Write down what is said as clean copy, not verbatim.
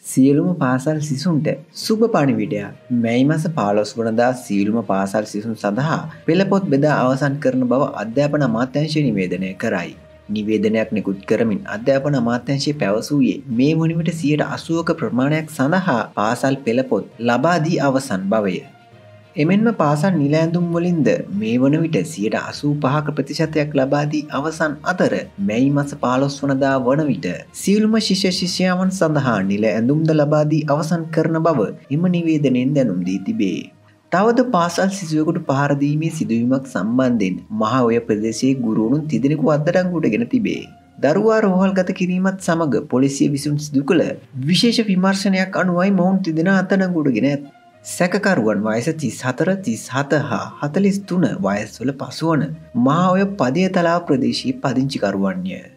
සියලුම පාසල් සිසුන්ට සුබ පණිවිඩයක්. මැයි මාස 15 වනදා සියලුම පාසල් සිසුන් සඳහා පෙළපොත් බෙදා අවසන් කරන බව අධ්‍යාපන අමාත්‍යාංශය නිවේදනය කරයි. නිවේදනයක් නිකුත් කරමින් අධ්‍යාපන අමාත්‍යාංශය පැවසුවේ මේ වන විට 80ක ප්‍රමාණයක් සඳහා පාසල් පෙළපොත් ලබා දී අවසන් බවය. එමෙන්ම පාසල් නිල ඇඳුම් වලින්ද මේ වන විට 85ක ප්‍රතිශතයක් ලබා දී අවසන් අතර මැයි මාස 15 වනදා වන විට සියලුම ශිෂ්‍ය ශිෂ්‍යාවන් සඳහා නිල ඇඳුම්ද ලබා දී අවසන් කරන බව එම නිවේදනයෙන් දැනුම් දී තිබේ. තවද පාසල් සිසුවෙකුට පහර දීමේ සිදුවීමක් සම්බන්ධයෙන් මහඔය ප්‍රදේශයේ ගුරුවරුන් තිදෙනෙකු අත්අඩංගුවට ගෙන තිබේ. දරුවා රෝහල්ගත කිරීමත් සමග පොලිසිය විසින් සිදු කළ විශේෂ විමර්ශනයක් අනුවයි මොවුන් තිදෙනා අත්අඩංගුවට ගෙන ඇත්තේ. සැකකරුවන් වයස 34, 37 හා 43 වයස්වල පසුවන මහඔය පදියතලාව ප්‍රදේශයේ පදිංචිකරුවන්ය.